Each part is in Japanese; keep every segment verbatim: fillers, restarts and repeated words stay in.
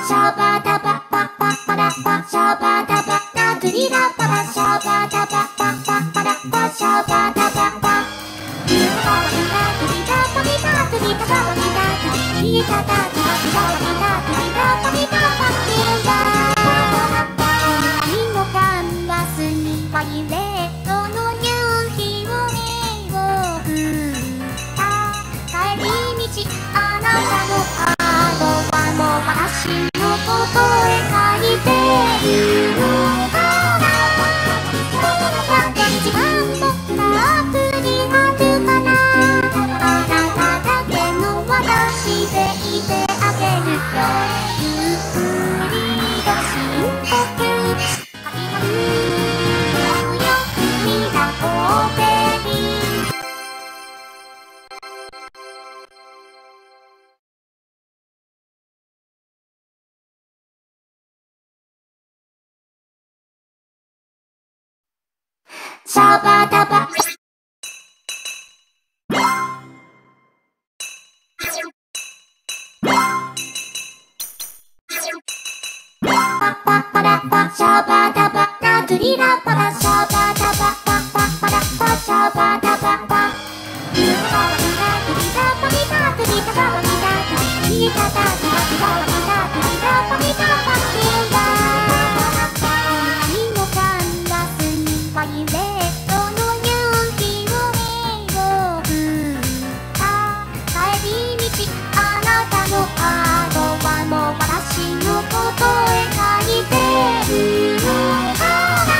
シャバダババババラバシャバダバダドリラババシャバダババババラバシャバダババユーババビダドリラバビダドリババビダドリリタタタバビダバビダドリラバビダバビダ光のカンバスにパイレートの夕日を描く帰り道あなたのハードはもう私のことへ書いているのかな一番僕がアプリあるかなあなただけの私でいてあげるよゆっくりと深呼吸始まるよみんなごべりシャバダバパパパラパシャバダバダドリラパラシャバダバパパパラパシャバダババユーババビダドリラバビダドリタババビダドリリタタタバビダバビダドリラバビダバビダ光のカンバスにパイレートの夕日を描く帰り道あなたのハードはもう私のことへ書いてるのかな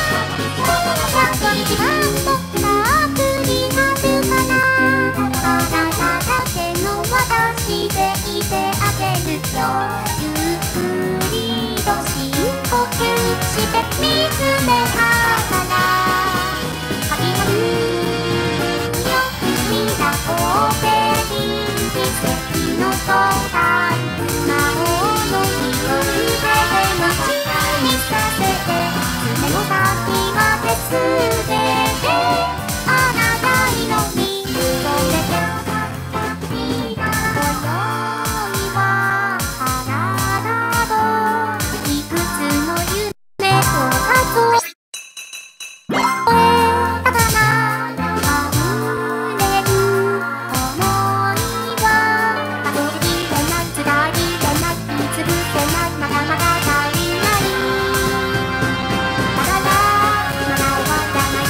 一番僕がアプリあるかなあなただけの私でいてあげるよゆっくりと深呼吸して見つめながら始まるよみんなごべり奇跡の相談魔法の日を腕で持ちにさせて爪の先が鉄であなた色に染めて今宵はあなたといくつの夢を数えたかなあふれる想いは数えきれない伝えきれない見つぶせないまだまだ足りないだからまだまだ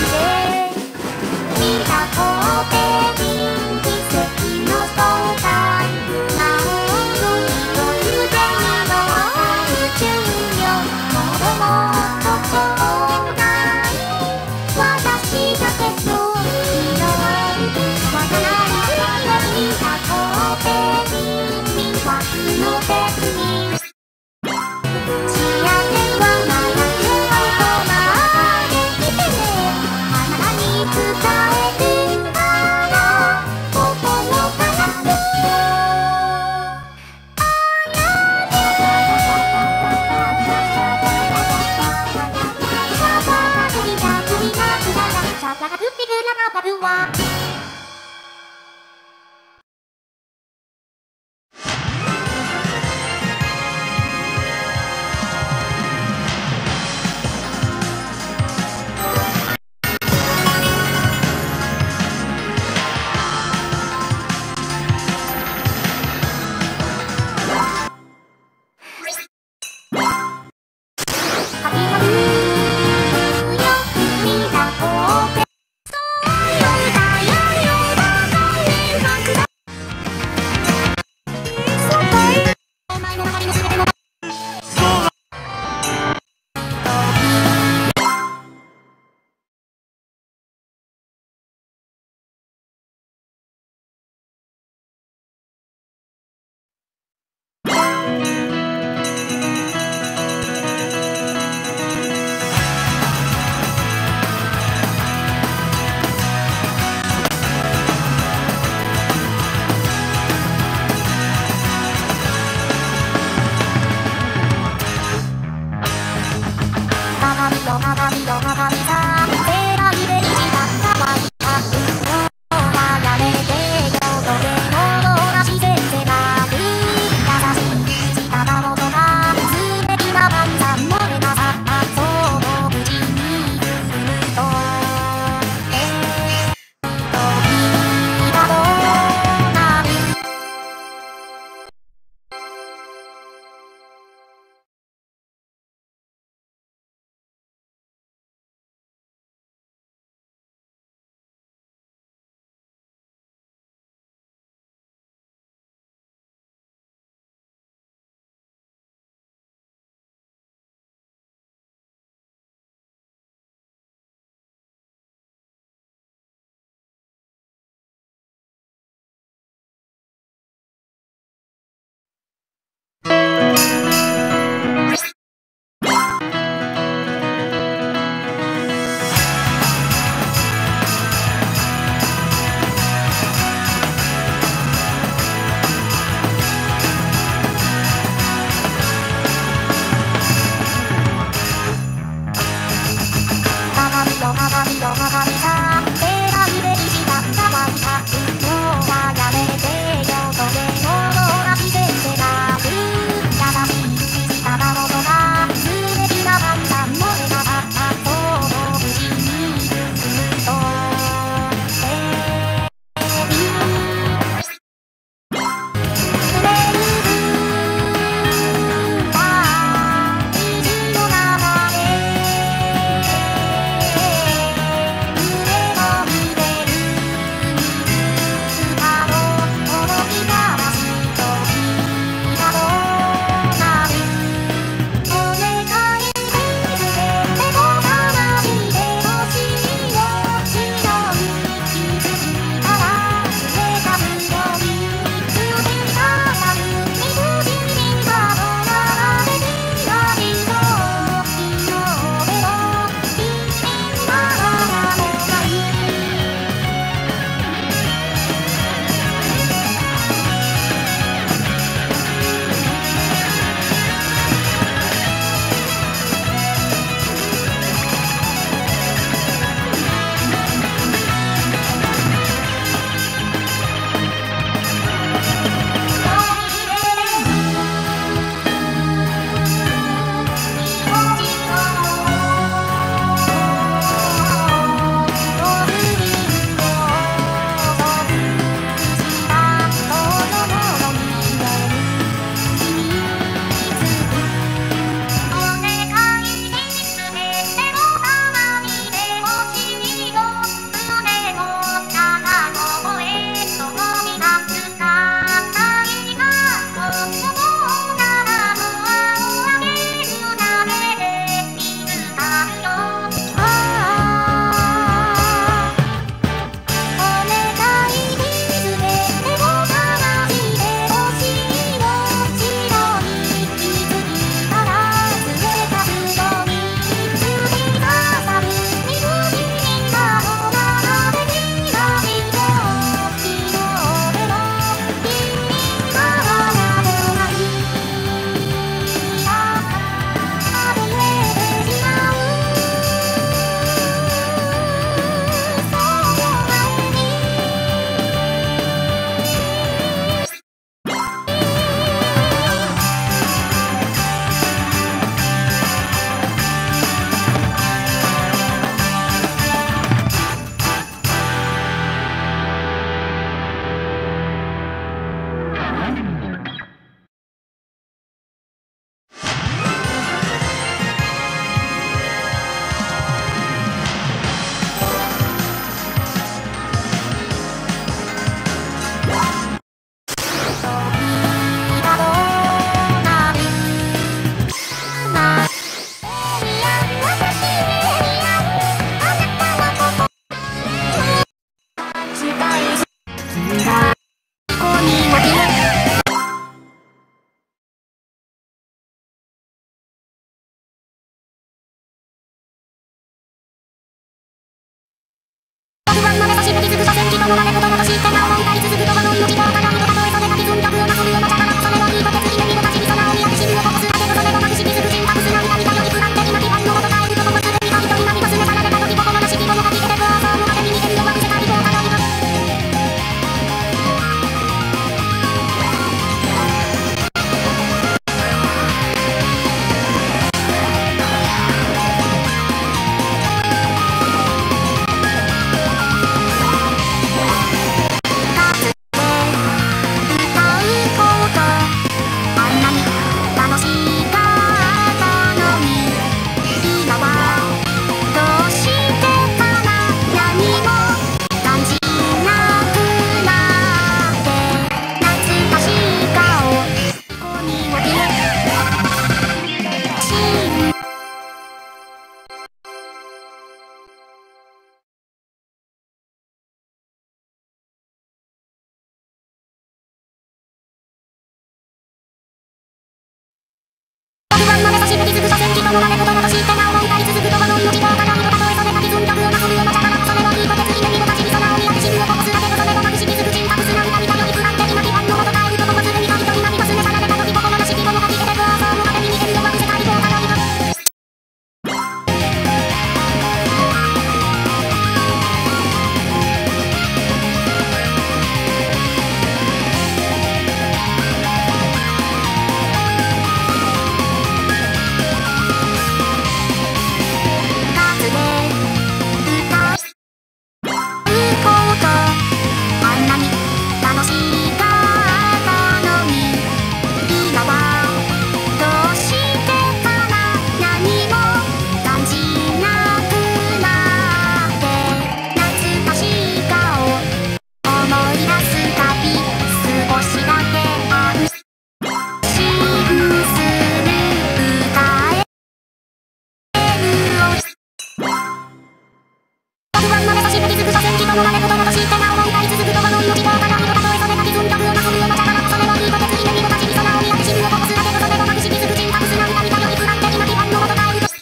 守られる友としてな思いたい続くとはの命とただ色たとえそれが傷んだ風なするような茶からそれはきっと鉄に目にも立ちそなを見焼き死ぬを起こすだけどそれをなくし気づく人格すなみたみたより不安的な基盤のもと耐えると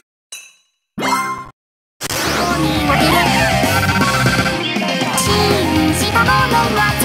信じたものは